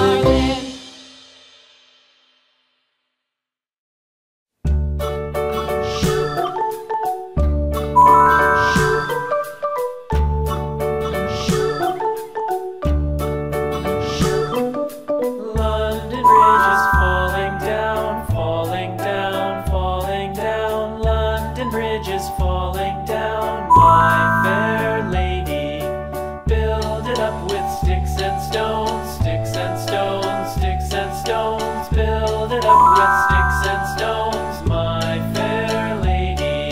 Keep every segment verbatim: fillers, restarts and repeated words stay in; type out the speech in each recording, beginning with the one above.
darling. London Bridge is falling down, falling down, falling down. London Bridge is falling down, my fair lady. Build it up with sticks and stones, sticks and stones, sticks and stones. Build it up with sticks and stones, my fair lady.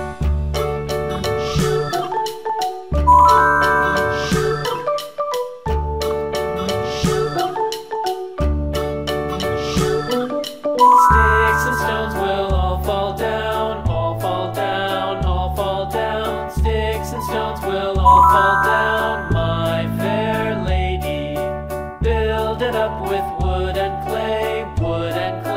Sticks and stones will all fall down, all fall down, all fall down. Sticks and stones will all fall down, my fair lady. Build it up with wood and clay, wood and clay.